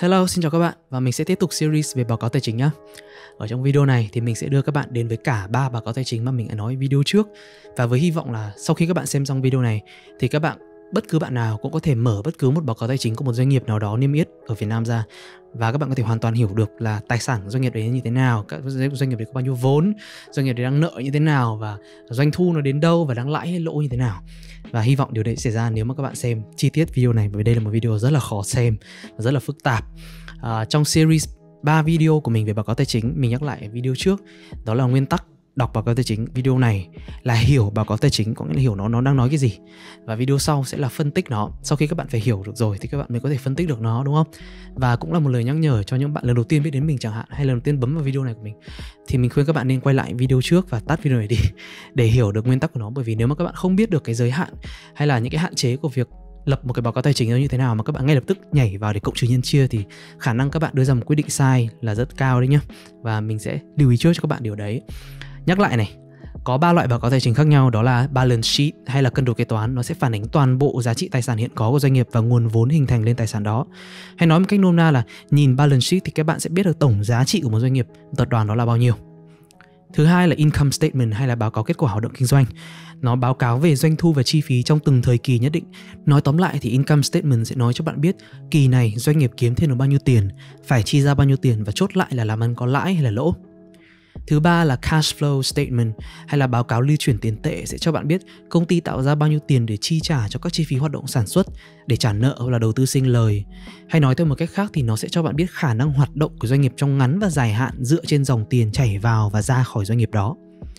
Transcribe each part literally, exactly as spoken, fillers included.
Hello, xin chào các bạn và mình sẽ tiếp tục series về báo cáo tài chính nhé. Ở trong video này thì mình sẽ đưa các bạn đến với cả ba báo cáo tài chính mà mình đã nói video trước. Và với hy vọng là sau khi các bạn xem xong video này thì các bạn, bất cứ bạn nào cũng có thể mở bất cứ một báo cáo tài chính của một doanh nghiệp nào đó niêm yết ở Việt Nam ra. Và các bạn có thể hoàn toàn hiểu được là tài sản của doanh nghiệp đấy như thế nào, các doanh nghiệp đấy có bao nhiêu vốn, doanh nghiệp đấy đang nợ như thế nào và doanh thu nó đến đâu và đang lãi hay lỗ như thế nào. Và hy vọng điều đấy xảy ra nếu mà các bạn xem chi tiết video này, bởi vì đây là một video rất là khó xem và rất là phức tạp. À, trong series ba video của mình về báo cáo tài chính, mình nhắc lại video trước, đó là nguyên tắc đọc báo cáo tài chính. Video này là hiểu báo cáo tài chính, có nghĩa là hiểu nó nó đang nói cái gì. Và video sau sẽ là phân tích nó. Sau khi các bạn phải hiểu được rồi thì các bạn mới có thể phân tích được nó, đúng không? Và cũng là một lời nhắc nhở cho những bạn lần đầu tiên biết đến mình chẳng hạn, hay lần đầu tiên bấm vào video này của mình, thì mình khuyên các bạn nên quay lại video trước và tắt video này đi để hiểu được nguyên tắc của nó. Bởi vì nếu mà các bạn không biết được cái giới hạn hay là những cái hạn chế của việc lập một cái báo cáo tài chính nó như thế nào mà các bạn ngay lập tức nhảy vào để cộng trừ nhân chia thì khả năng các bạn đưa ra một quyết định sai là rất cao đấy nhá. Và mình sẽ lưu ý trước cho các bạn điều đấy. Nhắc lại này, có ba loại báo cáo tài chính khác nhau, đó là balance sheet hay là cân đối kế toán. Nó sẽ phản ánh toàn bộ giá trị tài sản hiện có của doanh nghiệp và nguồn vốn hình thành lên tài sản đó. Hay nói một cách nôm na là nhìn balance sheet thì các bạn sẽ biết được tổng giá trị của một doanh nghiệp, tập đoàn đó là bao nhiêu. Thứ hai là income statement hay là báo cáo kết quả hoạt động kinh doanh. Nó báo cáo về doanh thu và chi phí trong từng thời kỳ nhất định. Nói tóm lại thì income statement sẽ nói cho bạn biết kỳ này doanh nghiệp kiếm thêm được bao nhiêu tiền, phải chi ra bao nhiêu tiền và chốt lại là làm ăn có lãi hay là lỗ. Thứ ba là cash flow statement hay là báo cáo lưu chuyển tiền tệ, sẽ cho bạn biết công ty tạo ra bao nhiêu tiền để chi trả cho các chi phí hoạt động sản xuất, để trả nợ hoặc là đầu tư sinh lời. Hay nói theo một cách khác thì nó sẽ cho bạn biết khả năng hoạt động của doanh nghiệp trong ngắn và dài hạn dựa trên dòng tiền chảy vào và ra khỏi doanh nghiệp đó.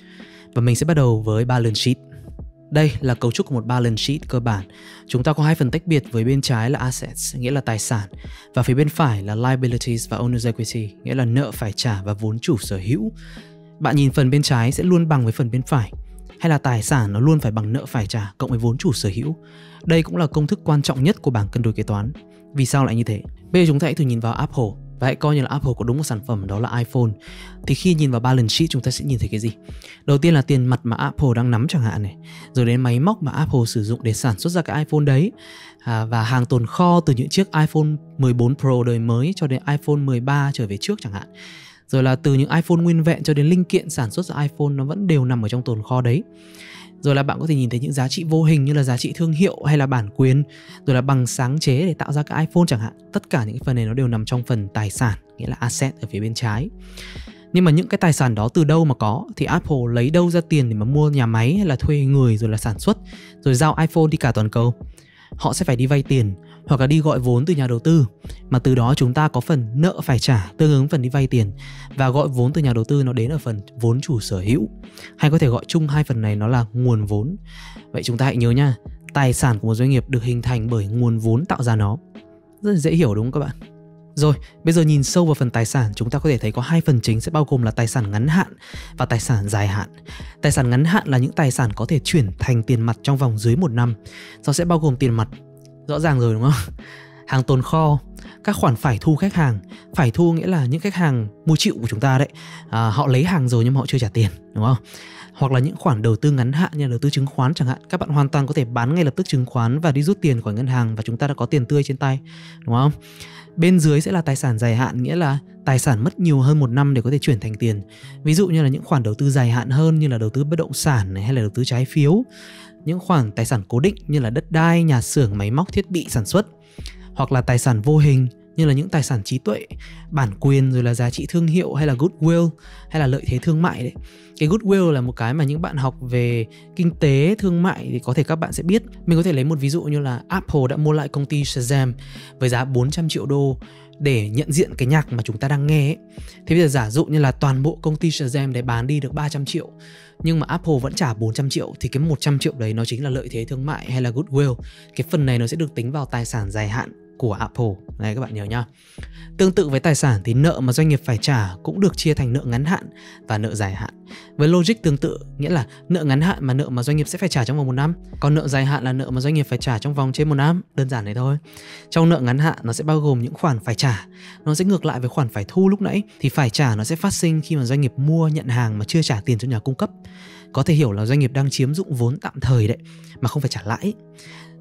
Và mình sẽ bắt đầu với balance sheet. Đây là cấu trúc của một balance sheet cơ bản. Chúng ta có hai phần tách biệt, với bên trái là assets, nghĩa là tài sản, và phía bên phải là liabilities và owner's equity, nghĩa là nợ phải trả và vốn chủ sở hữu. Bạn nhìn phần bên trái sẽ luôn bằng với phần bên phải, hay là tài sản nó luôn phải bằng nợ phải trả cộng với vốn chủ sở hữu. Đây cũng là công thức quan trọng nhất của bảng cân đối kế toán. Vì sao lại như thế? Bây giờ chúng ta hãy thử nhìn vào Apple và hãy coi như là Apple có đúng một sản phẩm đó là iPhone. Thì khi nhìn vào balance sheet chúng ta sẽ nhìn thấy cái gì? Đầu tiên là tiền mặt mà Apple đang nắm chẳng hạn này, rồi đến máy móc mà Apple sử dụng để sản xuất ra cái iPhone đấy, à, và hàng tồn kho từ những chiếc iPhone mười bốn Pro đời mới cho đến iPhone mười ba trở về trước chẳng hạn. Rồi là từ những iPhone nguyên vẹn cho đến linh kiện sản xuất ra iPhone, nó vẫn đều nằm ở trong tồn kho đấy. Rồi là bạn có thể nhìn thấy những giá trị vô hình như là giá trị thương hiệu hay là bản quyền, rồi là bằng sáng chế để tạo ra cái iPhone chẳng hạn. Tất cả những cái phần này nó đều nằm trong phần tài sản, nghĩa là asset ở phía bên trái. Nhưng mà những cái tài sản đó từ đâu mà có? Thì Apple lấy đâu ra tiền để mà mua nhà máy hay là thuê người rồi là sản xuất, rồi giao iPhone đi cả toàn cầu? Họ sẽ phải đi vay tiền hoặc là đi gọi vốn từ nhà đầu tư, mà từ đó chúng ta có phần nợ phải trả tương ứng phần đi vay tiền, và gọi vốn từ nhà đầu tư nó đến ở phần vốn chủ sở hữu, hay có thể gọi chung hai phần này nó là nguồn vốn. Vậy chúng ta hãy nhớ nha, tài sản của một doanh nghiệp được hình thành bởi nguồn vốn tạo ra nó. Rất là dễ hiểu đúng không các bạn? Rồi, bây giờ nhìn sâu vào phần tài sản, chúng ta có thể thấy có hai phần chính sẽ bao gồm là tài sản ngắn hạn và tài sản dài hạn. Tài sản ngắn hạn là những tài sản có thể chuyển thành tiền mặt trong vòng dưới một năm. Nó sẽ bao gồm tiền mặt, rõ ràng rồi đúng không? Hàng tồn kho, các khoản phải thu khách hàng. Phải thu nghĩa là những khách hàng mua chịu của chúng ta đấy, à, họ lấy hàng rồi nhưng mà họ chưa trả tiền, đúng không? Hoặc là những khoản đầu tư ngắn hạn như là đầu tư chứng khoán chẳng hạn. Các bạn hoàn toàn có thể bán ngay lập tức chứng khoán và đi rút tiền khỏi ngân hàng và chúng ta đã có tiền tươi trên tay, đúng không? Bên dưới sẽ là tài sản dài hạn, nghĩa là tài sản mất nhiều hơn một năm để có thể chuyển thành tiền. Ví dụ như là những khoản đầu tư dài hạn hơn như là đầu tư bất động sản này, hay là đầu tư trái phiếu. Những khoản tài sản cố định như là đất đai, nhà xưởng, máy móc, thiết bị sản xuất. Hoặc là tài sản vô hình như là những tài sản trí tuệ, bản quyền, rồi là giá trị thương hiệu hay là goodwill hay là lợi thế thương mại đấy. Cái goodwill là một cái mà những bạn học về kinh tế, thương mại thì có thể các bạn sẽ biết. Mình có thể lấy một ví dụ như là Apple đã mua lại công ty Shazam với giá bốn trăm triệu đô để nhận diện cái nhạc mà chúng ta đang nghe ấy. Thế bây giờ giả dụ như là toàn bộ công ty Shazam đấy bán đi được ba trăm triệu, nhưng mà Apple vẫn trả bốn trăm triệu, thì cái một trăm triệu đấy nó chính là lợi thế thương mại hay là goodwill. Cái phần này nó sẽ được tính vào tài sản dài hạn của Apple. Này các bạn nhớ nhá. Tương tự với tài sản thì nợ mà doanh nghiệp phải trả cũng được chia thành nợ ngắn hạn và nợ dài hạn. Với logic tương tự, nghĩa là nợ ngắn hạn mà nợ mà doanh nghiệp sẽ phải trả trong vòng một năm, còn nợ dài hạn là nợ mà doanh nghiệp phải trả trong vòng trên một năm. Đơn giản đấy thôi. Trong nợ ngắn hạn nó sẽ bao gồm những khoản phải trả, nó sẽ ngược lại với khoản phải thu lúc nãy. Thì phải trả nó sẽ phát sinh khi mà doanh nghiệp mua nhận hàng mà chưa trả tiền cho nhà cung cấp. Có thể hiểu là doanh nghiệp đang chiếm dụng vốn tạm thời đấy, mà không phải trả lãi.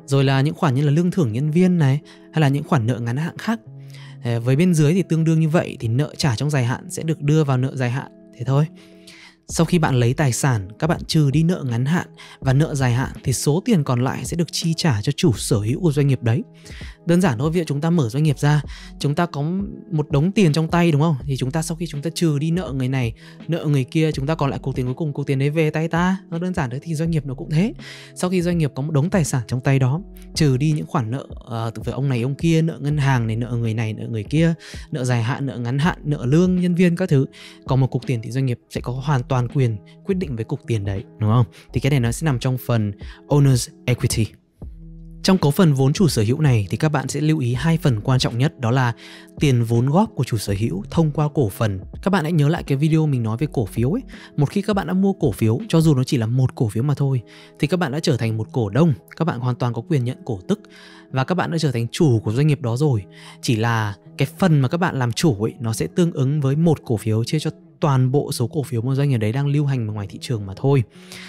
rồi là những khoản như là lương thưởng nhân viên này, hay là những khoản nợ ngắn hạn khác. Với bên dưới thì tương đương như vậy, thì nợ trả trong dài hạn sẽ được đưa vào nợ dài hạn, thế thôi. Sau khi bạn lấy tài sản, các bạn trừ đi nợ ngắn hạn và nợ dài hạn thì số tiền còn lại sẽ được chi trả cho chủ sở hữu của doanh nghiệp đấy. Đơn giản thôi, ví dụ chúng ta mở doanh nghiệp ra, chúng ta có một đống tiền trong tay đúng không? Thì chúng ta sau khi chúng ta trừ đi nợ người này, nợ người kia, chúng ta còn lại cục tiền cuối cùng, cục tiền đấy về tay ta. Nó đơn giản đấy, thì doanh nghiệp nó cũng thế. Sau khi doanh nghiệp có một đống tài sản trong tay đó, trừ đi những khoản nợ uh, từ với ông này ông kia, nợ ngân hàng này, nợ người này, nợ người kia, nợ dài hạn, nợ ngắn hạn, nợ lương nhân viên các thứ, có một cục tiền thì doanh nghiệp sẽ có hoàn toàn quyền quyết định với cục tiền đấy, đúng không? Thì cái này nó sẽ nằm trong phần Owner's Equity. Trong cấu phần vốn chủ sở hữu này thì các bạn sẽ lưu ý hai phần quan trọng nhất, đó là tiền vốn góp của chủ sở hữu thông qua cổ phần. Các bạn hãy nhớ lại cái video mình nói về cổ phiếu ấy. Một khi các bạn đã mua cổ phiếu, cho dù nó chỉ là một cổ phiếu mà thôi, thì các bạn đã trở thành một cổ đông, các bạn hoàn toàn có quyền nhận cổ tức và các bạn đã trở thành chủ của doanh nghiệp đó rồi. Chỉ là cái phần mà các bạn làm chủ ấy, nó sẽ tương ứng với một cổ phiếu chia cho toàn bộ số cổ phiếu mà doanh nghiệp đấy đang lưu hành ngoài thị trường mà thôi.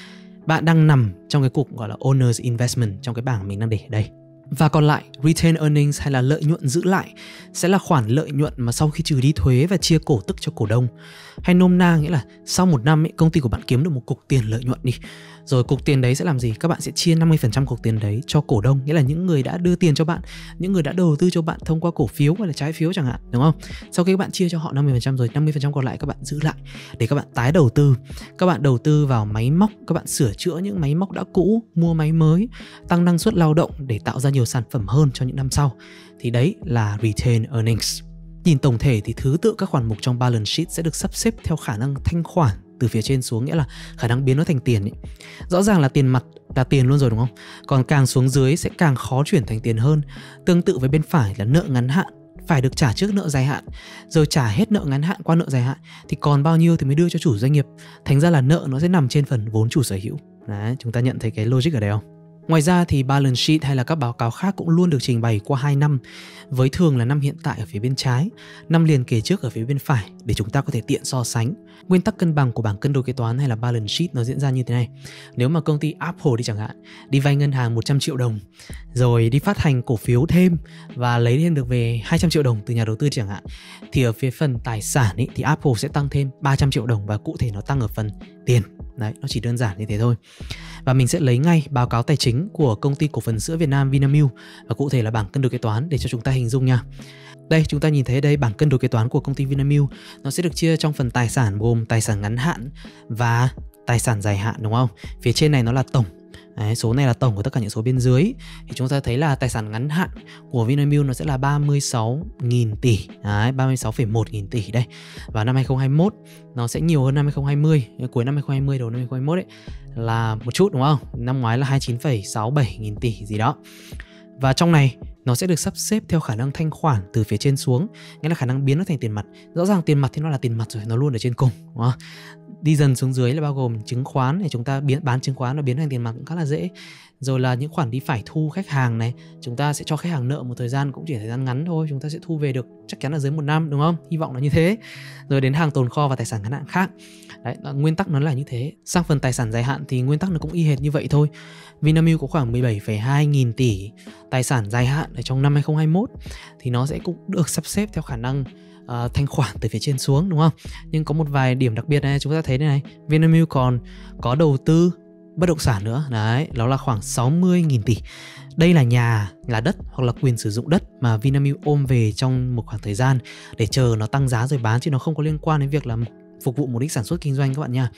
Bạn đang nằm trong cái cục gọi là Owner's Investment trong cái bảng mình đang để ở đây. Và còn lại, Retained Earnings hay là lợi nhuận giữ lại sẽ là khoản lợi nhuận mà sau khi trừ đi thuế và chia cổ tức cho cổ đông. Hay nôm na nghĩa là sau một năm ấy, công ty của bạn kiếm được một cục tiền lợi nhuận đi. Rồi cục tiền đấy sẽ làm gì? Các bạn sẽ chia năm mươi phần trăm cục tiền đấy cho cổ đông, nghĩa là những người đã đưa tiền cho bạn, những người đã đầu tư cho bạn thông qua cổ phiếu hay là trái phiếu chẳng hạn, đúng không? Sau khi các bạn chia cho họ năm mươi phần trăm rồi, năm mươi phần trăm còn lại các bạn giữ lại để các bạn tái đầu tư. Các bạn đầu tư vào máy móc, các bạn sửa chữa những máy móc đã cũ, mua máy mới, tăng năng suất lao động để tạo ra nhiều sản phẩm hơn cho những năm sau. Thì đấy là Retained Earnings. Nhìn tổng thể thì thứ tự các khoản mục trong balance sheet sẽ được sắp xếp theo khả năng thanh khoản từ phía trên xuống, nghĩa là khả năng biến nó thành tiền ấy. Rõ ràng là tiền mặt là tiền luôn rồi đúng không? Còn càng xuống dưới sẽ càng khó chuyển thành tiền hơn. Tương tự với bên phải là nợ ngắn hạn phải được trả trước nợ dài hạn, rồi trả hết nợ ngắn hạn qua nợ dài hạn, thì còn bao nhiêu thì mới đưa cho chủ doanh nghiệp. Thành ra là nợ nó sẽ nằm trên phần vốn chủ sở hữu. Đấy, chúng ta nhận thấy cái logic ở đây không? Ngoài ra thì balance sheet hay là các báo cáo khác cũng luôn được trình bày qua hai năm, với thường là năm hiện tại ở phía bên trái, năm liền kề trước ở phía bên phải để chúng ta có thể tiện so sánh. Nguyên tắc cân bằng của bảng cân đối kế toán hay là balance sheet nó diễn ra như thế này. Nếu mà công ty Apple đi chẳng hạn, đi vay ngân hàng một trăm triệu đồng, rồi đi phát hành cổ phiếu thêm và lấy thêm được về hai trăm triệu đồng từ nhà đầu tư chẳng hạn, thì ở phía phần tài sản ấy, thì Apple sẽ tăng thêm ba trăm triệu đồng và cụ thể nó tăng ở phần tiền. Đấy, nó chỉ đơn giản như thế thôi. Và mình sẽ lấy ngay báo cáo tài chính của công ty cổ phần sữa Việt Nam Vinamilk và cụ thể là bảng cân đối kế toán để cho chúng ta hình dung nha. Đây, chúng ta nhìn thấy đây, bảng cân đối kế toán của công ty Vinamilk nó sẽ được chia trong phần tài sản gồm tài sản ngắn hạn và tài sản dài hạn, đúng không? Phía trên này nó là tổng. Đấy, số này là tổng của tất cả những số bên dưới. Thì chúng ta thấy là tài sản ngắn hạn của Vinamilk nó sẽ là ba mươi sáu nghìn tỷ. Đấy, ba mươi sáu phẩy một nghìn tỷ đây. Và năm hai không hai mốt nó sẽ nhiều hơn năm hai không hai không, cuối năm hai không hai không đầu năm hai không hai mốt ấy là một chút đúng không? Năm ngoái là hai mươi chín phẩy sáu bảy nghìn tỷ gì đó. Và trong này nó sẽ được sắp xếp theo khả năng thanh khoản từ phía trên xuống, nghĩa là khả năng biến nó thành tiền mặt. Rõ ràng tiền mặt thì nó là tiền mặt rồi, nó luôn ở trên cùng, đúng không? Đi dần xuống dưới là bao gồm chứng khoán để chúng ta biến bán chứng khoán nó biến thành tiền mặt cũng khá là dễ. Rồi là những khoản đi phải thu khách hàng này, chúng ta sẽ cho khách hàng nợ một thời gian cũng chỉ thời gian ngắn thôi, chúng ta sẽ thu về được chắc chắn là dưới một năm, đúng không? Hy vọng là như thế. Rồi đến hàng tồn kho và tài sản ngắn hạn khác. Đấy, nguyên tắc nó là như thế. Sang phần tài sản dài hạn thì nguyên tắc nó cũng y hệt như vậy thôi. Vinamilk có khoảng mười bảy phẩy hai nghìn tỷ tài sản dài hạn ở trong năm hai không hai mốt thì nó sẽ cũng được sắp xếp theo khả năng uh, thanh khoản từ phía trên xuống, đúng không? Nhưng có một vài điểm đặc biệt này, chúng ta thấy đây này, Vinamilk còn có đầu tư bất động sản nữa. Đấy, đó là khoảng sáu mươi nghìn tỷ. Đây là nhà, là đất hoặc là quyền sử dụng đất mà Vinamilk ôm về trong một khoảng thời gian để chờ nó tăng giá rồi bán, chứ nó không có liên quan đến việc là phục vụ mục đích sản xuất kinh doanh các bạn nha.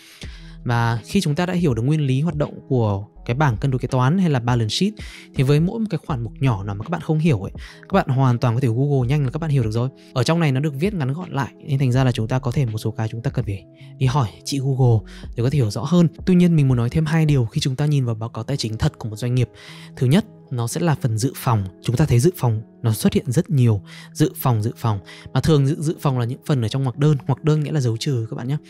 Và khi chúng ta đã hiểu được nguyên lý hoạt động của cái bảng cân đối kế toán hay là balance sheet thì với mỗi một cái khoản mục nhỏ nào mà các bạn không hiểu ấy, các bạn hoàn toàn có thể Google nhanh là các bạn hiểu được rồi. Ở trong này nó được viết ngắn gọn lại nên thành ra là chúng ta có thể một số cái chúng ta cần phải đi hỏi chị Google để có thể hiểu rõ hơn. Tuy nhiên mình muốn nói thêm hai điều khi chúng ta nhìn vào báo cáo tài chính thật của một doanh nghiệp. Thứ nhất, nó sẽ là phần dự phòng. Chúng ta thấy dự phòng nó xuất hiện rất nhiều. Dự phòng, dự phòng. Mà thường dự, dự phòng là những phần ở trong ngoặc đơn. Ngoặc đơn nghĩa là dấu trừ các bạn nhé.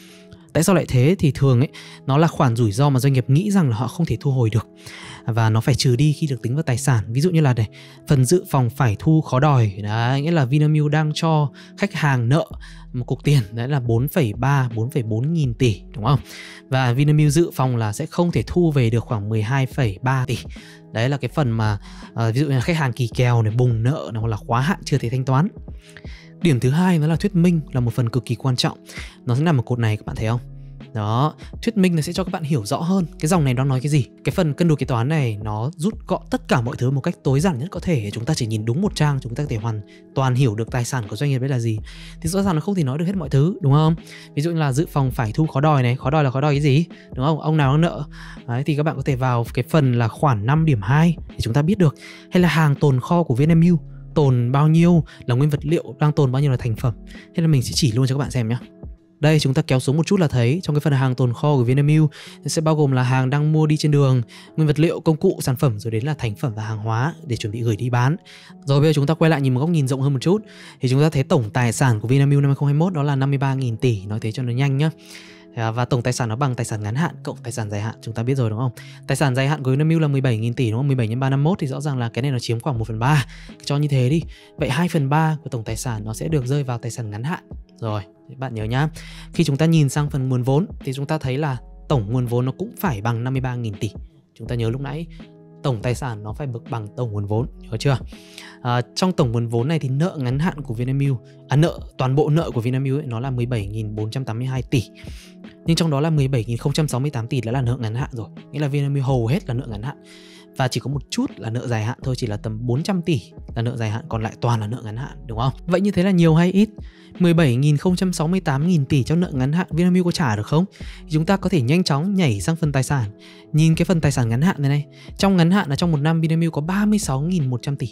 Tại sao lại thế? Thì thường ấy, nó là khoản rủi ro mà doanh nghiệp nghĩ rằng là họ không thể thu hồi được, và nó phải trừ đi khi được tính vào tài sản. Ví dụ như là này, phần dự phòng phải thu khó đòi. Đấy, nghĩa là Vinamilk đang cho khách hàng nợ một cục tiền, đấy là bốn phẩy ba, bốn phẩy bốn nghìn tỷ, đúng không? Và Vinamilk dự phòng là sẽ không thể thu về được khoảng mười hai phẩy ba tỷ. Đấy là cái phần mà uh, ví dụ như là khách hàng kỳ kèo này, bùng nợ này, hoặc là quá hạn chưa thể thanh toán. Điểm thứ hai đó là thuyết minh, là một phần cực kỳ quan trọng. Nó sẽ nằm ở cột này, các bạn thấy không? Đó, thuyết minh này sẽ cho các bạn hiểu rõ hơn cái dòng này đang nói cái gì. Cái phần cân đối kế toán này nó rút gọn tất cả mọi thứ một cách tối giản nhất có thể. Chúng ta chỉ nhìn đúng một trang, chúng ta có thể hoàn toàn hiểu được tài sản của doanh nghiệp đấy là gì. Thì rõ ràng nó không thể nói được hết mọi thứ, đúng không? Ví dụ như là dự phòng phải thu khó đòi này, khó đòi là khó đòi cái gì, đúng không? Ông nào đang nợ. Đấy, thì các bạn có thể vào cái phần là khoản năm điểm hai để chúng ta biết được. Hay là hàng tồn kho của Vinamilk, tồn bao nhiêu là nguyên vật liệu, đang tồn bao nhiêu là thành phẩm. Thế là mình sẽ chỉ luôn cho các bạn xem nhé. Đây, chúng ta kéo xuống một chút là thấy trong cái phần hàng tồn kho của Vinamilk sẽ bao gồm là hàng đang mua đi trên đường, nguyên vật liệu, công cụ, sản phẩm, rồi đến là thành phẩm và hàng hóa để chuẩn bị gửi đi bán. Rồi bây giờ chúng ta quay lại nhìn một góc nhìn rộng hơn một chút, thì chúng ta thấy tổng tài sản của Vinamilk năm hai không hai mốt đó là năm mươi ba nghìn tỷ, nói thế cho nó nhanh nhá. Và tổng tài sản nó bằng tài sản ngắn hạn cộng tài sản dài hạn, chúng ta biết rồi đúng không? Tài sản dài hạn của Vinamilk là mười bảy nghìn tỷ đúng không? mười bảy nhân ba trăm năm mươi mốt thì rõ ràng là cái này nó chiếm khoảng một phần ba. Cho như thế đi. Vậy hai phần ba của tổng tài sản nó sẽ được rơi vào tài sản ngắn hạn. Rồi, bạn nhớ nhá. Khi chúng ta nhìn sang phần nguồn vốn thì chúng ta thấy là tổng nguồn vốn nó cũng phải bằng năm mươi ba nghìn tỷ. Chúng ta nhớ lúc nãy tổng tài sản nó phải bằng tổng nguồn vốn, nhớ chưa? À, trong tổng nguồn vốn này thì nợ ngắn hạn của Vinamilk, à nợ toàn bộ nợ của Vinamilk ấy, nó là mười bảy nghìn bốn trăm tám mươi hai tỷ. Nhưng trong đó là mười bảy nghìn không trăm sáu mươi tám tỷ đã là nợ ngắn hạn rồi. Nghĩa là Vinamilk hầu hết là nợ ngắn hạn. Và chỉ có một chút là nợ dài hạn thôi, chỉ là tầm bốn trăm tỷ là nợ dài hạn, còn lại toàn là nợ ngắn hạn, đúng không? Vậy như thế là nhiều hay ít? mười bảy nghìn không trăm sáu mươi tám nghìn tỷ cho nợ ngắn hạn Vinamilk có trả được không? Thì chúng ta có thể nhanh chóng nhảy sang phần tài sản. Nhìn cái phần tài sản ngắn hạn này này. Trong ngắn hạn là trong một năm Vinamilk có ba mươi sáu nghìn một trăm tỷ,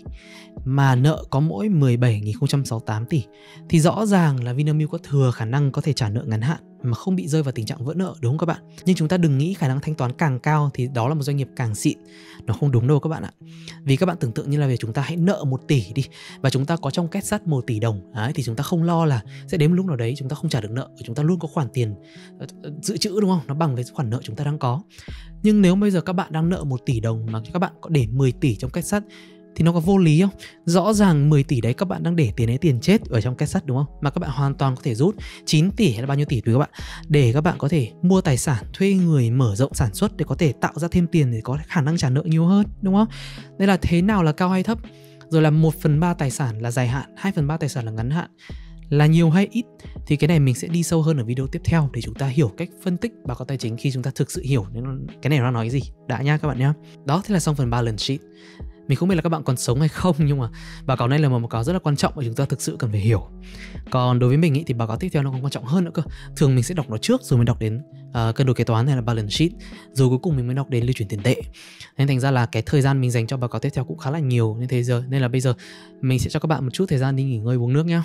mà nợ có mỗi mười bảy nghìn không trăm sáu mươi tám tỷ. Thì rõ ràng là Vinamilk có thừa khả năng có thể trả nợ ngắn hạn mà không bị rơi vào tình trạng vỡ nợ, đúng không các bạn? Nhưng chúng ta đừng nghĩ khả năng thanh toán càng cao thì đó là một doanh nghiệp càng xịn. Nó không đúng đâu các bạn ạ. Vì các bạn tưởng tượng như là việc chúng ta hãy nợ một tỷ đi, và chúng ta có trong két sắt một tỷ đồng. Đấy, thì chúng ta không lo là sẽ đến một lúc nào đấy chúng ta không trả được nợ. Chúng ta luôn có khoản tiền dự trữ, đúng không? Nó bằng với khoản nợ chúng ta đang có. Nhưng nếu bây giờ các bạn đang nợ một tỷ đồng mà các bạn có để mười tỷ trong két sắt thì nó có vô lý không? Rõ ràng mười tỷ đấy các bạn đang để tiền ấy tiền chết ở trong két sắt, đúng không? Mà các bạn hoàn toàn có thể rút chín tỷ hay là bao nhiêu tỷ tùy các bạn, để các bạn có thể mua tài sản, thuê người mở rộng sản xuất để có thể tạo ra thêm tiền để có khả năng trả nợ nhiều hơn, đúng không? Đây là thế nào là cao hay thấp? Rồi là một phần ba tài sản là dài hạn, hai phần ba tài sản là ngắn hạn, là nhiều hay ít? Thì cái này mình sẽ đi sâu hơn ở video tiếp theo để chúng ta hiểu cách phân tích báo cáo tài chính khi chúng ta thực sự hiểu cái này nó nói cái gì đã nha các bạn nhá. Đó, thế là xong phần balance sheet. Mình không biết là các bạn còn sống hay không, nhưng mà báo cáo này là một báo cáo rất là quan trọng và chúng ta thực sự cần phải hiểu. Còn đối với mình ý, thì báo cáo tiếp theo nó còn quan trọng hơn nữa cơ. Thường mình sẽ đọc nó trước rồi mới đọc đến uh, cân đối kế toán hay là balance sheet, rồi cuối cùng mình mới đọc đến lưu chuyển tiền tệ. Nên thành ra là cái thời gian mình dành cho báo cáo tiếp theo cũng khá là nhiều. Nên thế giờ nên là bây giờ mình sẽ cho các bạn một chút thời gian đi nghỉ ngơi uống nước nhá.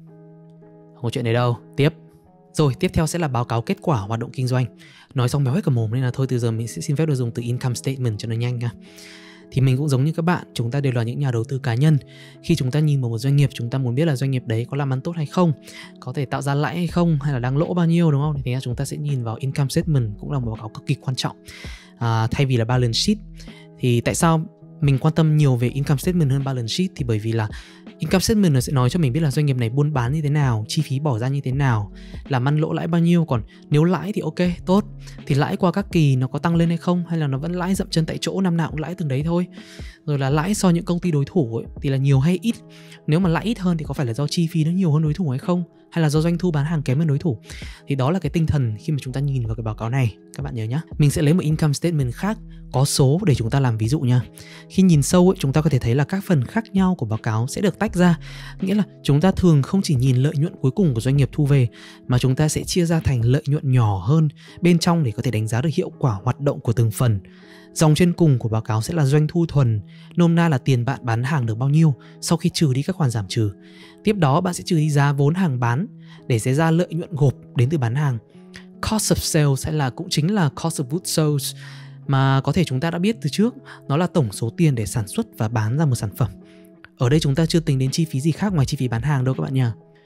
Không có chuyện đấy đâu. Tiếp. Rồi tiếp theo sẽ là báo cáo kết quả hoạt động kinh doanh. Nói xong béo hết cả mồm nên là thôi từ giờ mình sẽ xin phép được dùng từ income statement cho nó nhanh nha. Thì mình cũng giống như các bạn, chúng ta đều là những nhà đầu tư cá nhân. Khi chúng ta nhìn vào một doanh nghiệp, chúng ta muốn biết là doanh nghiệp đấy có làm ăn tốt hay không, có thể tạo ra lãi hay không, hay là đang lỗ bao nhiêu, đúng không? Thì chúng ta sẽ nhìn vào income statement, cũng là một báo cáo cực kỳ quan trọng à, thay vì là balance sheet. Thì tại sao mình quan tâm nhiều về income statement hơn balance sheet? Thì bởi vì là income statement nó sẽ nói cho mình biết là doanh nghiệp này buôn bán như thế nào, chi phí bỏ ra như thế nào, làm ăn lỗ lãi bao nhiêu. Còn nếu lãi thì ok, tốt. Thì lãi qua các kỳ nó có tăng lên hay không, hay là nó vẫn lãi dậm chân tại chỗ, năm nào cũng lãi từng đấy thôi. Rồi là lãi so những công ty đối thủ ấy, thì là nhiều hay ít. Nếu mà lãi ít hơn thì có phải là do chi phí nó nhiều hơn đối thủ hay không, hay là do doanh thu bán hàng kém hơn đối thủ. Thì đó là cái tinh thần khi mà chúng ta nhìn vào cái báo cáo này. Các bạn nhớ nhá. Mình sẽ lấy một income statement khác có số để chúng ta làm ví dụ nha. Khi nhìn sâu ấy, chúng ta có thể thấy là các phần khác nhau của báo cáo sẽ được tách ra. Nghĩa là chúng ta thường không chỉ nhìn lợi nhuận cuối cùng của doanh nghiệp thu về, mà chúng ta sẽ chia ra thành lợi nhuận nhỏ hơn bên trong để có thể đánh giá được hiệu quả hoạt động của từng phần. Dòng trên cùng của báo cáo sẽ là doanh thu thuần, nôm na là tiền bạn bán hàng được bao nhiêu sau khi trừ đi các khoản giảm trừ. Tiếp đó bạn sẽ trừ đi giá vốn hàng bán để sẽ ra lợi nhuận gộp đến từ bán hàng. Cost of sales hay là cũng chính là cost of goods sold, mà có thể chúng ta đã biết từ trước, nó là tổng số tiền để sản xuất và bán ra một sản phẩm. Ở đây chúng ta chưa tính đến chi phí gì khác ngoài chi phí bán hàng đâu các bạn nhỉ.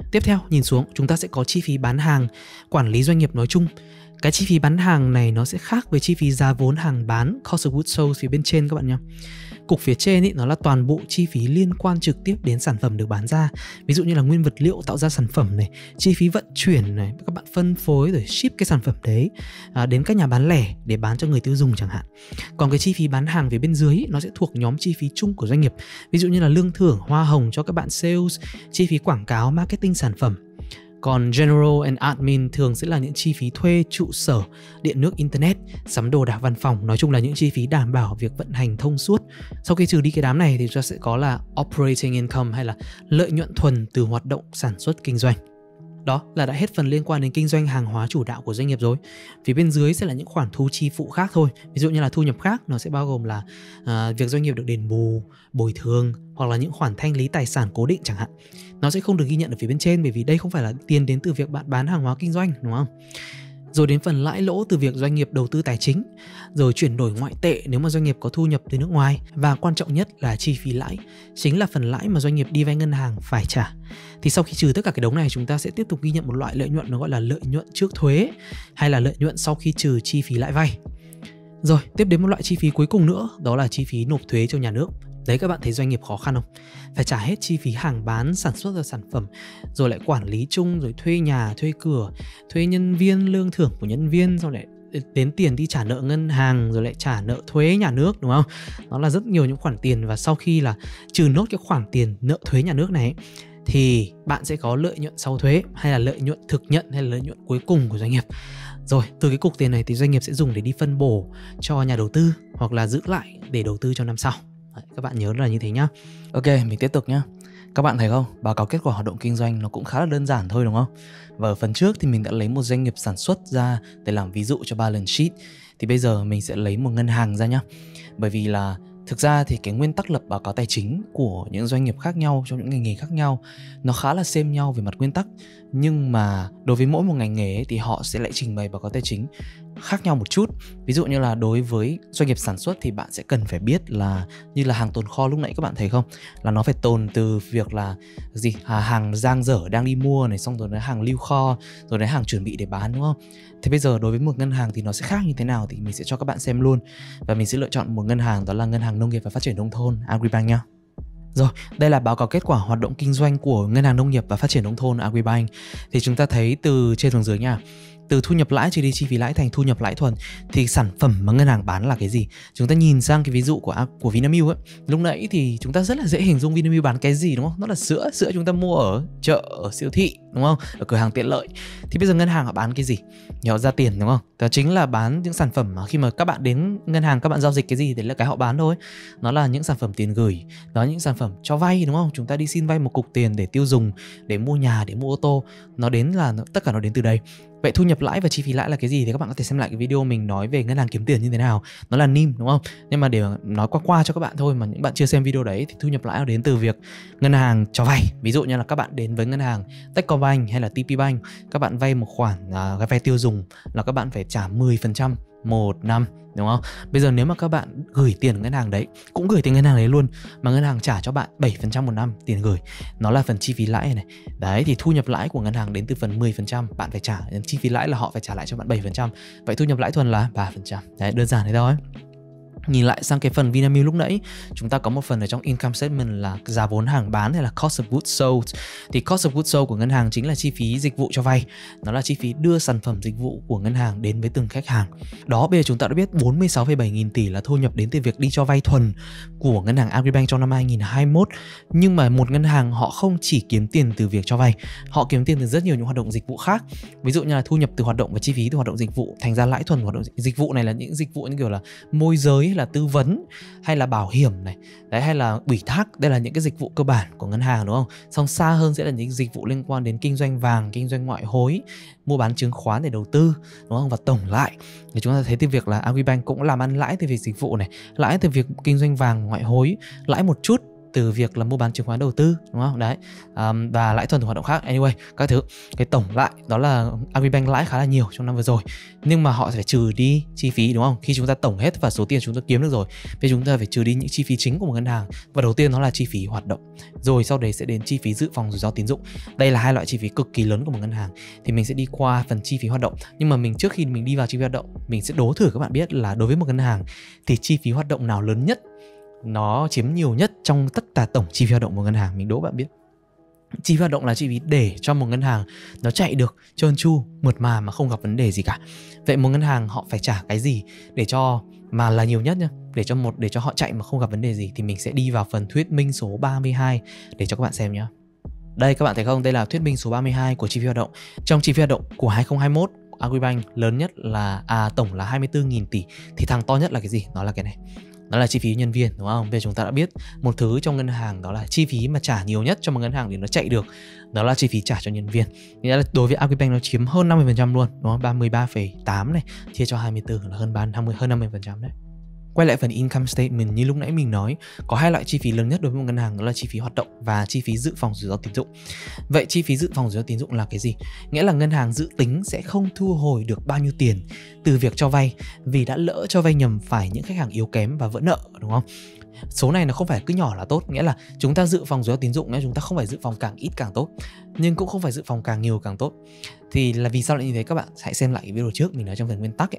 Tiếp theo, nhìn xuống chúng ta sẽ có chi phí bán hàng, quản lý doanh nghiệp nói chung. Cái chi phí bán hàng này nó sẽ khác với chi phí giá vốn hàng bán, cost of goods sold phía bên trên các bạn nhé. Cục phía trên ý, nó là toàn bộ chi phí liên quan trực tiếp đến sản phẩm được bán ra. Ví dụ như là nguyên vật liệu tạo ra sản phẩm này, chi phí vận chuyển này, các bạn phân phối rồi ship cái sản phẩm đấy à, đến các nhà bán lẻ để bán cho người tiêu dùng chẳng hạn. Còn cái chi phí bán hàng phía bên dưới ý, nó sẽ thuộc nhóm chi phí chung của doanh nghiệp. Ví dụ như là lương thưởng, hoa hồng cho các bạn sales, chi phí quảng cáo, marketing sản phẩm. Còn General and Admin thường sẽ là những chi phí thuê trụ sở, điện nước, internet, sắm đồ đạc văn phòng. Nói chung là những chi phí đảm bảo việc vận hành thông suốt. Sau khi trừ đi cái đám này thì chúng ta sẽ có là Operating Income hay là lợi nhuận thuần từ hoạt động sản xuất kinh doanh. Đó là đã hết phần liên quan đến kinh doanh hàng hóa chủ đạo của doanh nghiệp rồi. Phía bên dưới sẽ là những khoản thu chi phụ khác thôi. Ví dụ như là thu nhập khác, nó sẽ bao gồm là uh, việc doanh nghiệp được đền bù, bồi thường hoặc là những khoản thanh lý tài sản cố định chẳng hạn. Nó sẽ không được ghi nhận ở phía bên trên bởi vì đây không phải là tiền đến từ việc bạn bán hàng hóa kinh doanh, đúng không? Rồi đến phần lãi lỗ từ việc doanh nghiệp đầu tư tài chính, rồi chuyển đổi ngoại tệ nếu mà doanh nghiệp có thu nhập từ nước ngoài, và quan trọng nhất là chi phí lãi, chính là phần lãi mà doanh nghiệp đi vay ngân hàng phải trả. Thì sau khi trừ tất cả cái đống này, chúng ta sẽ tiếp tục ghi nhận một loại lợi nhuận nó gọi là lợi nhuận trước thuế, hay là lợi nhuận sau khi trừ chi phí lãi vay. Rồi tiếp đến một loại chi phí cuối cùng nữa, đó là chi phí nộp thuế cho nhà nước. Đấy, các bạn thấy doanh nghiệp khó khăn không? Phải trả hết chi phí hàng bán, sản xuất ra sản phẩm, rồi lại quản lý chung, rồi thuê nhà, thuê cửa, thuê nhân viên, lương thưởng của nhân viên, rồi lại đến tiền đi trả nợ ngân hàng, rồi lại trả nợ thuế nhà nước, đúng không? Nó là rất nhiều những khoản tiền, và sau khi là trừ nốt cái khoản tiền nợ thuế nhà nước này thì bạn sẽ có lợi nhuận sau thuế, hay là lợi nhuận thực nhận, hay là lợi nhuận cuối cùng của doanh nghiệp. Rồi từ cái cục tiền này thì doanh nghiệp sẽ dùng để đi phân bổ cho nhà đầu tư, hoặc là giữ lại để đầu tư cho năm sau. Đấy, các bạn nhớ là như thế nhá. Ok, mình tiếp tục nhá. Các bạn thấy không, báo cáo kết quả hoạt động kinh doanh nó cũng khá là đơn giản thôi đúng không? Và ở phần trước thì mình đã lấy một doanh nghiệp sản xuất ra để làm ví dụ cho balance sheet. Thì bây giờ mình sẽ lấy một ngân hàng ra nhá. Bởi vì là thực ra thì cái nguyên tắc lập báo cáo tài chính của những doanh nghiệp khác nhau trong những ngành nghề khác nhau nó khá là same nhau về mặt nguyên tắc. Nhưng mà đối với mỗi một ngành nghề ấy, thì họ sẽ lại trình bày báo cáo tài chính khác nhau một chút. Ví dụ như là đối với doanh nghiệp sản xuất thì bạn sẽ cần phải biết là như là hàng tồn kho lúc nãy các bạn thấy không, là nó phải tồn từ việc là gì à, hàng dang dở đang đi mua này, xong rồi đến hàng lưu kho, rồi đến hàng chuẩn bị để bán, đúng không? Thế bây giờ đối với một ngân hàng thì nó sẽ khác như thế nào thì mình sẽ cho các bạn xem luôn. Và mình sẽ lựa chọn một ngân hàng, đó là Ngân hàng Nông nghiệp và Phát triển Nông thôn Agribank nhá. Rồi, đây là báo cáo kết quả hoạt động kinh doanh của Ngân hàng Nông nghiệp và Phát triển Nông thôn Agribank. Thì chúng ta thấy từ trên xuống dưới nha, từ thu nhập lãi trừ đi chi phí lãi thành thu nhập lãi thuần, thì sản phẩm mà ngân hàng bán là cái gì? Chúng ta nhìn sang cái ví dụ của của Vinamilk ấy. Lúc nãy thì chúng ta rất là dễ hình dung Vinamilk bán cái gì đúng không? Nó là sữa, sữa chúng ta mua ở chợ, ở siêu thị đúng không? Ở cửa hàng tiện lợi. Thì bây giờ ngân hàng họ bán cái gì? Thì họ ra tiền đúng không? Đó chính là bán những sản phẩm mà khi mà các bạn đến ngân hàng các bạn giao dịch cái gì, đấy là cái họ bán thôi. Nó là những sản phẩm tiền gửi, đó những sản phẩm cho vay đúng không? Chúng ta đi xin vay một cục tiền để tiêu dùng, để mua nhà, để mua ô tô. Nó đến là tất cả nó đến từ đây. Vậy thu nhập lãi và chi phí lãi là cái gì thì các bạn có thể xem lại cái video mình nói về ngân hàng kiếm tiền như thế nào. Nó là nim đúng không? Nhưng mà để nói qua qua cho các bạn thôi, mà những bạn chưa xem video đấy thì thu nhập lãi đến từ việc ngân hàng cho vay. Ví dụ như là các bạn đến với ngân hàng Techcombank hay là tê pê Bank, các bạn vay một khoản uh, vay tiêu dùng là các bạn phải trả mười phần trăm một năm đúng không? Bây giờ nếu mà các bạn gửi tiền ngân hàng đấy, cũng gửi tiền ngân hàng đấy luôn, mà ngân hàng trả cho bạn bảy phần trăm một năm tiền gửi, nó là phần chi phí lãi này. Đấy, thì thu nhập lãi của ngân hàng đến từ phần mười phần trăm, bạn phải trả, chi phí lãi là họ phải trả lại cho bạn bảy phần trăm. Vậy thu nhập lãi thuần là ba phần trăm. Đấy, đơn giản thế thôi. Nhìn lại sang cái phần Vinamilk lúc nãy, chúng ta có một phần ở trong income statement là giá vốn hàng bán hay là cost of goods sold. Thì cost of goods sold của ngân hàng chính là chi phí dịch vụ cho vay. Nó là chi phí đưa sản phẩm dịch vụ của ngân hàng đến với từng khách hàng. Đó, bây giờ chúng ta đã biết bốn mươi sáu phẩy bảy nghìn tỷ là thu nhập đến từ việc đi cho vay thuần của ngân hàng Agribank trong năm hai nghìn không trăm hai mươi mốt. Nhưng mà một ngân hàng họ không chỉ kiếm tiền từ việc cho vay, họ kiếm tiền từ rất nhiều những hoạt động dịch vụ khác. Ví dụ như là thu nhập từ hoạt động và chi phí từ hoạt động dịch vụ, thành ra lãi thuần của hoạt động dịch vụ này là những dịch vụ như kiểu là môi giới, hay là tư vấn, hay là bảo hiểm này, đấy, hay là ủy thác. Đây là những cái dịch vụ cơ bản của ngân hàng đúng không? Xong xa hơn sẽ là những dịch vụ liên quan đến kinh doanh vàng, kinh doanh ngoại hối, mua bán chứng khoán để đầu tư đúng không? Và tổng lại thì chúng ta thấy từ việc là Agribank cũng làm ăn lãi từ việc dịch vụ này, lãi từ việc kinh doanh vàng ngoại hối, lãi một chút từ việc là mua bán chứng khoán đầu tư, đúng không? Đấy. Um, và lãi thuần từ hoạt động khác. Anyway, các thứ. Cái tổng lại đó là Agribank lãi khá là nhiều trong năm vừa rồi. Nhưng mà họ phải trừ đi chi phí, đúng không? Khi chúng ta tổng hết và số tiền chúng ta kiếm được rồi, thì chúng ta phải trừ đi những chi phí chính của một ngân hàng. Và đầu tiên nó là chi phí hoạt động. Rồi sau đấy sẽ đến chi phí dự phòng rủi ro tín dụng. Đây là hai loại chi phí cực kỳ lớn của một ngân hàng. Thì mình sẽ đi qua phần chi phí hoạt động. Nhưng mà mình trước khi mình đi vào chi phí hoạt động, mình sẽ đố thử các bạn biết là đối với một ngân hàng thì chi phí hoạt động nào lớn nhất, nó chiếm nhiều nhất trong tất cả tổng chi phí hoạt động của ngân hàng. Mình đố bạn biết. Chi phí hoạt động là chi phí để cho một ngân hàng nó chạy được trơn tru, mượt mà mà không gặp vấn đề gì cả. Vậy một ngân hàng họ phải trả cái gì để cho mà là nhiều nhất nhá, để cho một để cho họ chạy mà không gặp vấn đề gì, thì mình sẽ đi vào phần thuyết minh số ba mươi hai để cho các bạn xem nhé. Đây các bạn thấy không, đây là thuyết minh số ba mươi hai của chi phí hoạt động. Trong chi phí hoạt động của hai không hai mốt, Agribank lớn nhất là à tổng là hai mươi tư nghìn tỷ, thì thằng to nhất là cái gì? Nó là cái này. Đó là chi phí nhân viên, đúng không? Bây giờ chúng ta đã biết một thứ trong ngân hàng, đó là chi phí mà trả nhiều nhất cho một ngân hàng để nó chạy được, đó là chi phí trả cho nhân viên. Nghĩa là đối với Agribank nó chiếm hơn năm mươi phần trăm luôn, đúng không? ba mươi ba phẩy tám này chia cho hai mươi tư là hơn năm mươi hơn năm mươi phần trăm đấy. Quay lại phần income statement, như lúc nãy mình nói, có hai loại chi phí lớn nhất đối với một ngân hàng, đó là chi phí hoạt động và chi phí dự phòng rủi ro tín dụng. Vậy chi phí dự phòng rủi ro tín dụng là cái gì? Nghĩa là ngân hàng dự tính sẽ không thu hồi được bao nhiêu tiền từ việc cho vay vì đã lỡ cho vay nhầm phải những khách hàng yếu kém và vỡ nợ, đúng không? Số này nó không phải cứ nhỏ là tốt, nghĩa là chúng ta dự phòng rủi ro tín dụng, chúng ta không phải dự phòng càng ít càng tốt, nhưng cũng không phải dự phòng càng nhiều càng tốt. Thì là vì sao lại như thế? Các bạn hãy xem lại cái video trước mình nói trong phần nguyên tắc ấy.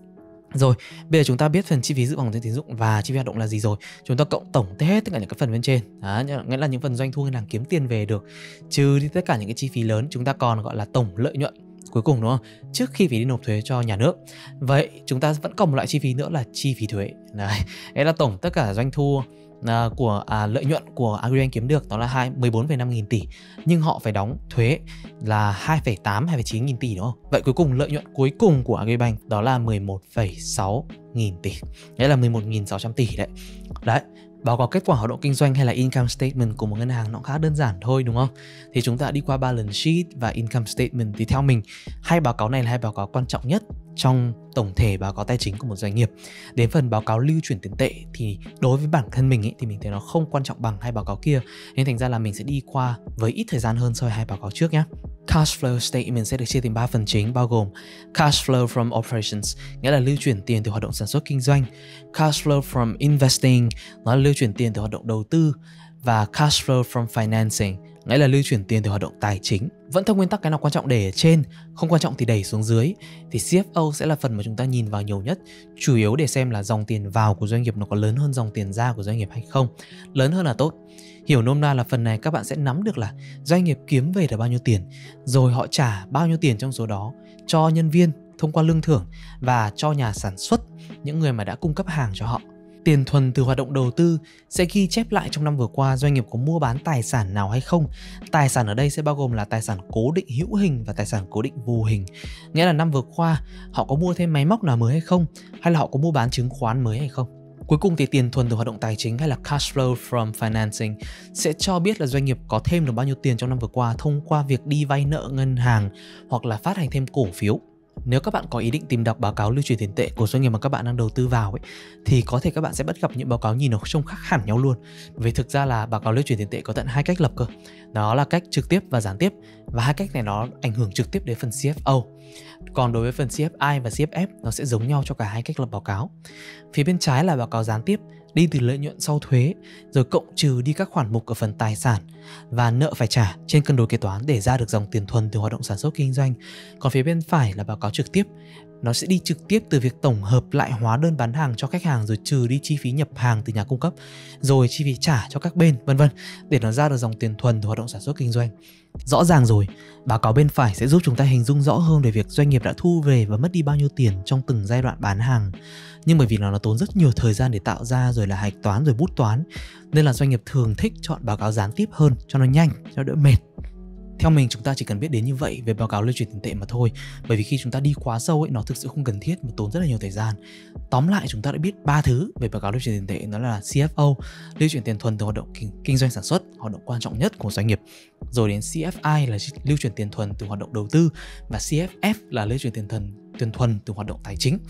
Rồi, bây giờ chúng ta biết phần chi phí dự phòng tín dụng và chi phí hoạt động là gì rồi. Chúng ta cộng tổng hết tất cả những cái phần bên trên. Đó, nghĩa là những phần doanh thu ngân hàng kiếm tiền về được, trừ đi tất cả những cái chi phí lớn, chúng ta còn gọi là tổng lợi nhuận cuối cùng, đúng không? Trước khi phải đi nộp thuế cho nhà nước. Vậy chúng ta vẫn còn một loại chi phí nữa là chi phí thuế. Đấy, đấy là tổng tất cả doanh thu À, của à, lợi nhuận của Agribank kiếm được, đó là mười bốn phẩy năm nghìn tỷ, nhưng họ phải đóng thuế là hai phẩy tám, hai phẩy chín nghìn tỷ, đúng không? Vậy cuối cùng lợi nhuận cuối cùng của Agribank đó là mười một phẩy sáu nghìn tỷ, nghĩa là mười một nghìn sáu trăm tỷ đấy. Đấy, báo cáo kết quả hoạt động kinh doanh hay là income statement của một ngân hàng nó khá đơn giản thôi, đúng không? Thì chúng ta đi qua balance sheet và income statement, thì theo mình hai báo cáo này là hai báo cáo quan trọng nhất trong tổng thể báo cáo tài chính của một doanh nghiệp. Đến phần báo cáo lưu chuyển tiền tệ thì đối với bản thân mình ấy, thì mình thấy nó không quan trọng bằng hai báo cáo kia, nên thành ra là mình sẽ đi qua với ít thời gian hơn so với hai báo cáo trước nhé. Cash flow statement sẽ được chia thành ba phần chính, bao gồm cash flow from operations, nghĩa là lưu chuyển tiền từ hoạt động sản xuất kinh doanh, cash flow from investing, nó là lưu chuyển tiền từ hoạt động đầu tư, và cash flow from financing, nghĩa là lưu chuyển tiền từ hoạt động tài chính. Vẫn theo nguyên tắc cái nào quan trọng để ở trên, không quan trọng thì đẩy xuống dưới. Thì xê ép ô sẽ là phần mà chúng ta nhìn vào nhiều nhất, chủ yếu để xem là dòng tiền vào của doanh nghiệp nó có lớn hơn dòng tiền ra của doanh nghiệp hay không. Lớn hơn là tốt. Hiểu nôm na là phần này các bạn sẽ nắm được là doanh nghiệp kiếm về được bao nhiêu tiền, rồi họ trả bao nhiêu tiền trong số đó cho nhân viên thông qua lương thưởng và cho nhà sản xuất, những người mà đã cung cấp hàng cho họ. Tiền thuần từ hoạt động đầu tư sẽ ghi chép lại trong năm vừa qua doanh nghiệp có mua bán tài sản nào hay không. Tài sản ở đây sẽ bao gồm là tài sản cố định hữu hình và tài sản cố định vô hình. Nghĩa là năm vừa qua họ có mua thêm máy móc nào mới hay không, hay là họ có mua bán chứng khoán mới hay không. Cuối cùng thì tiền thuần từ hoạt động tài chính hay là cash flow from financing sẽ cho biết là doanh nghiệp có thêm được bao nhiêu tiền trong năm vừa qua thông qua việc đi vay nợ ngân hàng hoặc là phát hành thêm cổ phiếu. Nếu các bạn có ý định tìm đọc báo cáo lưu chuyển tiền tệ của doanh nghiệp mà các bạn đang đầu tư vào ấy, thì có thể các bạn sẽ bắt gặp những báo cáo nhìn nó trông khác hẳn nhau luôn. Vì thực ra là báo cáo lưu chuyển tiền tệ có tận hai cách lập cơ. Đó là cách trực tiếp và gián tiếp. Và hai cách này nó ảnh hưởng trực tiếp đến phần xê ép ô. Còn đối với phần xê ép i và xê ép ép nó sẽ giống nhau cho cả hai cách lập báo cáo. Phía bên trái là báo cáo gián tiếp, đi từ lợi nhuận sau thuế, rồi cộng trừ đi các khoản mục ở phần tài sản và nợ phải trả trên cân đối kế toán để ra được dòng tiền thuần từ hoạt động sản xuất kinh doanh. Còn phía bên phải là báo cáo trực tiếp, nó sẽ đi trực tiếp từ việc tổng hợp lại hóa đơn bán hàng cho khách hàng, rồi trừ đi chi phí nhập hàng từ nhà cung cấp, rồi chi phí trả cho các bên, vân vân, để nó ra được dòng tiền thuần từ hoạt động sản xuất kinh doanh. Rõ ràng rồi, báo cáo bên phải sẽ giúp chúng ta hình dung rõ hơn về việc doanh nghiệp đã thu về và mất đi bao nhiêu tiền trong từng giai đoạn bán hàng. Nhưng bởi vì nó, nó tốn rất nhiều thời gian để tạo ra, rồi là hạch toán, rồi bút toán, nên là doanh nghiệp thường thích chọn báo cáo gián tiếp hơn cho nó nhanh, cho đỡ mệt. Theo mình, chúng ta chỉ cần biết đến như vậy về báo cáo lưu chuyển tiền tệ mà thôi. Bởi vì khi chúng ta đi quá sâu ấy, nó thực sự không cần thiết mà tốn rất là nhiều thời gian. Tóm lại, chúng ta đã biết ba thứ về báo cáo lưu chuyển tiền tệ, đó là xê ép ô, lưu chuyển tiền thuần từ hoạt động kinh, kinh doanh sản xuất, hoạt động quan trọng nhất của doanh nghiệp. Rồi đến xê ép i là lưu chuyển tiền thuần từ hoạt động đầu tư, và xê ép ép là lưu chuyển tiền thuần, tiền thuần từ hoạt động tài chính.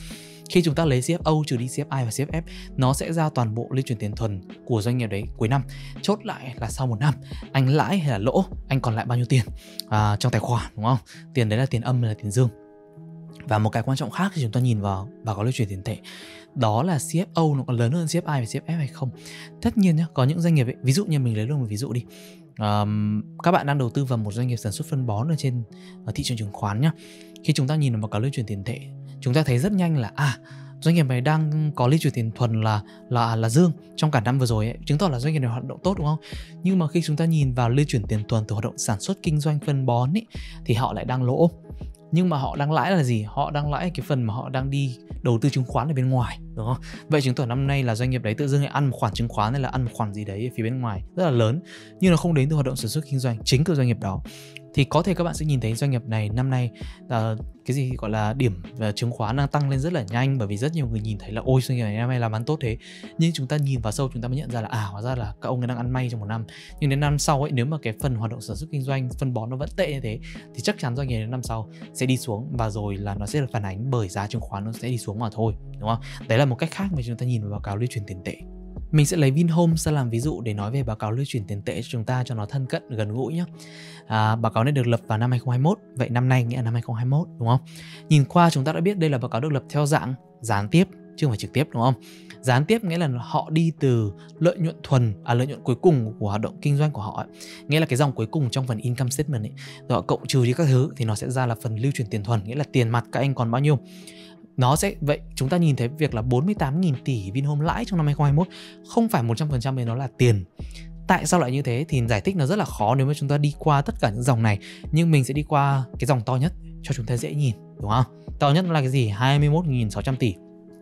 Khi chúng ta lấy xê ép ô trừ đi xê ép i và xê ép ép, nó sẽ ra toàn bộ lưu chuyển tiền thuần của doanh nghiệp đấy cuối năm. Chốt lại là sau một năm anh lãi hay là lỗ, anh còn lại bao nhiêu tiền à, trong tài khoản, đúng không? Tiền đấy là tiền âm hay là tiền dương. Và một cái quan trọng khác khi chúng ta nhìn vào báo cáo lưu chuyển tiền tệ, đó là xê ép ô nó có lớn hơn xê ép i và xê ép ép hay không. Tất nhiên nhá, có những doanh nghiệp ấy, ví dụ như mình lấy luôn một ví dụ đi. Um, các bạn đang đầu tư vào một doanh nghiệp sản xuất phân bón ở trên ở thị trường chứng khoán nhá. Khi chúng ta nhìn vào báo cáo lưu chuyển tiền tệ, chúng ta thấy rất nhanh là à doanh nghiệp này đang có lưu chuyển tiền thuần là là là dương trong cả năm vừa rồi ấy, chứng tỏ là doanh nghiệp này hoạt động tốt, đúng không? Nhưng mà khi chúng ta nhìn vào lưu chuyển tiền thuần từ hoạt động sản xuất kinh doanh phân bón ấy, thì họ lại đang lỗ. Nhưng mà họ đang lãi là gì? Họ đang lãi cái phần mà họ đang đi đầu tư chứng khoán ở bên ngoài, đúng không? Vậy chứng tỏ năm nay là doanh nghiệp đấy tự dưng lại ăn một khoản chứng khoán hay là ăn một khoản gì đấy ở phía bên ngoài rất là lớn, nhưng nó không đến từ hoạt động sản xuất kinh doanh chính của doanh nghiệp đó. Thì có thể các bạn sẽ nhìn thấy doanh nghiệp này năm nay uh, cái gì gọi là điểm uh, chứng khoán đang tăng lên rất là nhanh, bởi vì rất nhiều người nhìn thấy là ôi doanh nghiệp này năm nay làm ăn tốt thế. Nhưng chúng ta nhìn vào sâu chúng ta mới nhận ra là à hóa ra là các ông ấy đang ăn may trong một năm. Nhưng đến năm sau ấy, nếu mà cái phần hoạt động sản xuất kinh doanh phân bón nó vẫn tệ như thế thì chắc chắn doanh nghiệp đến năm sau sẽ đi xuống, và rồi là nó sẽ được phản ánh bởi giá chứng khoán nó sẽ đi xuống mà thôi, đúng không? Đấy là một cách khác mà chúng ta nhìn vào báo cáo lưu chuyển tiền tệ. Mình sẽ lấy Vinhomes ra làm ví dụ để nói về báo cáo lưu chuyển tiền tệ cho chúng ta cho nó thân cận, gần gũi nhé. À, báo cáo này được lập vào năm hai không hai mốt, vậy năm nay nghĩa là năm hai không hai mốt, đúng không? Nhìn qua chúng ta đã biết đây là báo cáo được lập theo dạng gián tiếp chứ không phải trực tiếp, đúng không? Gián tiếp nghĩa là họ đi từ lợi nhuận thuần, à lợi nhuận cuối cùng của hoạt động kinh doanh của họ ấy. Nghĩa là cái dòng cuối cùng trong phần income statement ấy, rồi họ cộng trừ đi các thứ thì nó sẽ ra là phần lưu chuyển tiền thuần, nghĩa là tiền mặt các anh còn bao nhiêu. Nó sẽ vậy chúng ta nhìn thấy việc là bốn mươi tám nghìn tỷ Vinhomes lãi trong năm hai không hai mốt không phải một trăm phần trăm đấy nó là tiền. Tại sao lại như thế thì giải thích nó rất là khó nếu mà chúng ta đi qua tất cả những dòng này, nhưng mình sẽ đi qua cái dòng to nhất cho chúng ta dễ nhìn, đúng không? To nhất là cái gì? hai mươi mốt nghìn sáu trăm tỷ.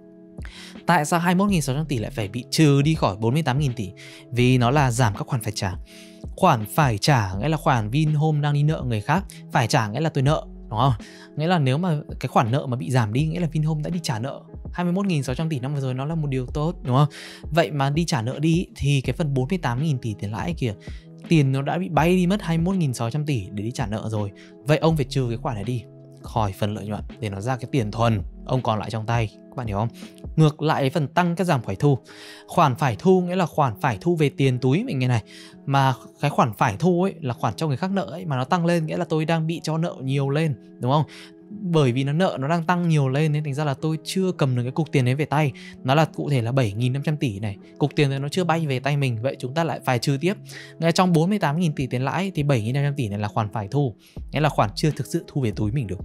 Tại sao hai mươi mốt nghìn sáu trăm tỷ lại phải bị trừ đi khỏi bốn mươi tám nghìn tỷ? Vì nó là giảm các khoản phải trả. Khoản phải trả nghĩa là khoản Vinhomes đang đi nợ người khác, phải trả nghĩa là tôi nợ, đúng không? Nghĩa là nếu mà cái khoản nợ mà bị giảm đi nghĩa là Vinhomes đã đi trả nợ. hai mươi mốt nghìn sáu trăm tỷ năm vừa rồi nó là một điều tốt, đúng không? Vậy mà đi trả nợ đi thì cái phần bốn mươi tám nghìn tỷ tiền lãi kìa, tiền nó đã bị bay đi mất hai mươi mốt nghìn sáu trăm tỷ để đi trả nợ rồi. Vậy ông phải trừ cái khoản này đi khỏi phần lợi nhuận để nó ra cái tiền thuần ông còn lại trong tay, các bạn hiểu không? Ngược lại phần tăng cái giảm phải thu. Khoản phải thu nghĩa là khoản phải thu về tiền túi mình nghe này, mà cái khoản phải thu ấy là khoản cho người khác nợ ấy, mà nó tăng lên nghĩa là tôi đang bị cho nợ nhiều lên, đúng không? Bởi vì nó nợ nó đang tăng nhiều lên nên thành ra là tôi chưa cầm được cái cục tiền đấy về tay. Nó là cụ thể là bảy nghìn năm trăm tỷ này, cục tiền đấy nó chưa bay về tay mình, vậy chúng ta lại phải trừ tiếp. Ngay trong bốn mươi tám nghìn tỷ tiền lãi thì bảy nghìn năm trăm tỷ này là khoản phải thu, nghĩa là khoản chưa thực sự thu về túi mình được.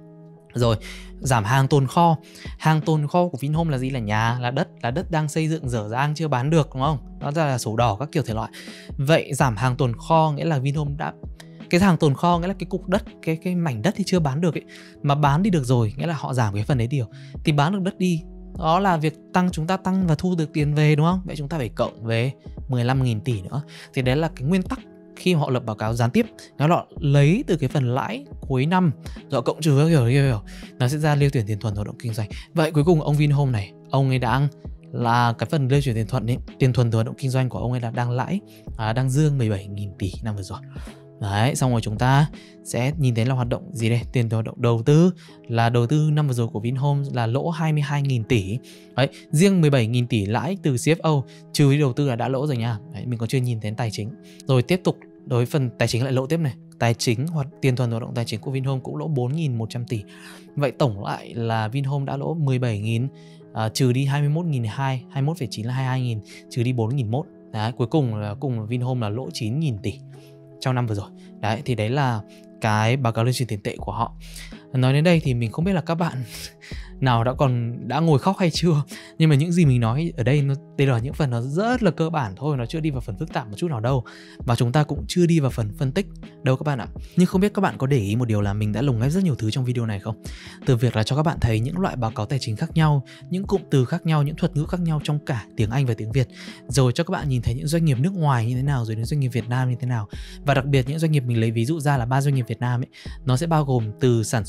Rồi, giảm hàng tồn kho. Hàng tồn kho của Vinhomes là gì? Là nhà, là đất, là đất đang xây dựng dở dang chưa bán được, đúng không? Nó ra là sổ đỏ các kiểu thể loại. Vậy giảm hàng tồn kho nghĩa là Vinhomes đã cái hàng tồn kho nghĩa là cái cục đất, cái cái mảnh đất thì chưa bán được ấy, mà bán đi được rồi, nghĩa là họ giảm cái phần đấy điều. Thì bán được đất đi, đó là việc tăng, chúng ta tăng và thu được tiền về, đúng không? Vậy chúng ta phải cộng về mười lăm nghìn tỷ nữa. Thì đấy là cái nguyên tắc khi họ lập báo cáo gián tiếp, nó họ lấy từ cái phần lãi cuối năm rồi cộng trừ các kiểu, kiểu nó sẽ ra lưu chuyển tiền thuần hoạt động kinh doanh. Vậy cuối cùng ông Vinhomes này, ông ấy đang là cái phần lưu chuyển tiền thuần ấy, tiền thuần từ hoạt động kinh doanh của ông ấy là đang lãi, à, đang dương mười bảy nghìn tỷ năm vừa rồi. Đấy, xong rồi chúng ta sẽ nhìn thấy là hoạt động gì đây? Tiền từ hoạt động đầu tư là đầu tư năm vừa rồi của Vinhomes là lỗ hai mươi hai nghìn tỷ. Đấy, riêng mười bảy nghìn tỷ lãi từ xê ép ô trừ đi đầu tư là đã lỗ rồi nha. Đấy, mình còn chưa nhìn thấy tài chính. Rồi tiếp tục đối với phần tài chính lại lỗ tiếp này. Tài chính hoặc tiền thuần hoạt động tài chính của Vinhomes cũng lỗ bốn nghìn một trăm tỷ. Vậy tổng lại là Vinhomes đã lỗ mười bảy nghìn, à, trừ đi hai mươi mốt nghìn hai trăm, hai mươi mốt phẩy chín là hai mươi hai nghìn, trừ đi bốn nghìn một trăm. Đấy, cuối cùng là cùng Vinhomes là lỗ chín nghìn tỷ trong năm vừa rồi. Đấy, thì đấy là cái báo cáo lưu chuyển tiền tệ của họ. Nói đến đây thì mình không biết là các bạn nào đã còn đã ngồi khóc hay chưa, nhưng mà những gì mình nói ở đây nó đây là những phần nó rất là cơ bản thôi, nó chưa đi vào phần phức tạp một chút nào đâu, và chúng ta cũng chưa đi vào phần phân tích đâu các bạn ạ. Nhưng không biết các bạn có để ý một điều là mình đã lồng ghép rất nhiều thứ trong video này không? Từ việc là cho các bạn thấy những loại báo cáo tài chính khác nhau, những cụm từ khác nhau, những thuật ngữ khác nhau trong cả tiếng Anh và tiếng Việt, rồi cho các bạn nhìn thấy những doanh nghiệp nước ngoài như thế nào, rồi đến doanh nghiệp Việt Nam như thế nào. Và đặc biệt những doanh nghiệp mình lấy ví dụ ra là ba doanh nghiệp Việt Nam ấy, nó sẽ bao gồm từ sản xuất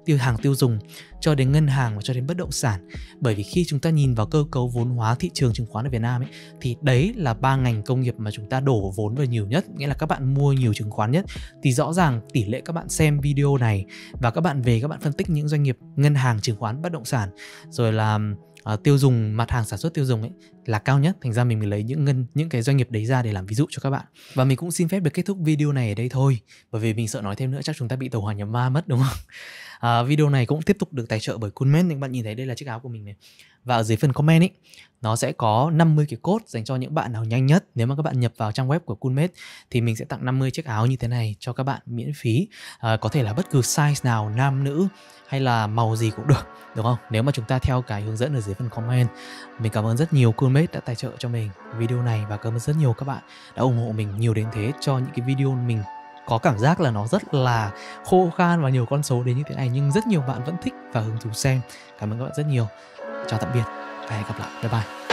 tiêu hàng tiêu dùng cho đến ngân hàng và cho đến bất động sản. Bởi vì khi chúng ta nhìn vào cơ cấu vốn hóa thị trường chứng khoán ở Việt Nam ấy, thì đấy là ba ngành công nghiệp mà chúng ta đổ vốn vào nhiều nhất, nghĩa là các bạn mua nhiều chứng khoán nhất. Thì rõ ràng tỷ lệ các bạn xem video này và các bạn về các bạn phân tích những doanh nghiệp ngân hàng, chứng khoán, bất động sản, rồi là uh, tiêu dùng, mặt hàng sản xuất tiêu dùng ấy là cao nhất. Thành ra mình mới lấy những ngân những cái doanh nghiệp đấy ra để làm ví dụ cho các bạn. Và mình cũng xin phép được kết thúc video này ở đây thôi, bởi vì mình sợ nói thêm nữa chắc chúng ta bị tàu hỏa nhập ma mất, đúng không? À, video này cũng tiếp tục được tài trợ bởi Coolmate. Các bạn nhìn thấy đây là chiếc áo của mình này. Và ở dưới phần comment ấy, nó sẽ có năm mươi cái code dành cho những bạn nào nhanh nhất. Nếu mà các bạn nhập vào trang web của Coolmate thì mình sẽ tặng năm mươi chiếc áo như thế này cho các bạn miễn phí. À, có thể là bất cứ size nào, nam nữ hay là màu gì cũng được, đúng không? Nếu mà chúng ta theo cái hướng dẫn ở dưới phần comment. Mình cảm ơn rất nhiều Coolmate đã tài trợ cho mình video này, và cảm ơn rất nhiều các bạn đã ủng hộ mình nhiều đến thế cho những cái video mình có cảm giác là nó rất là khô khan và nhiều con số đến như thế này, nhưng rất nhiều bạn vẫn thích và hứng thú xem. Cảm ơn các bạn rất nhiều. Chào tạm biệt và hẹn gặp lại. Bye bye.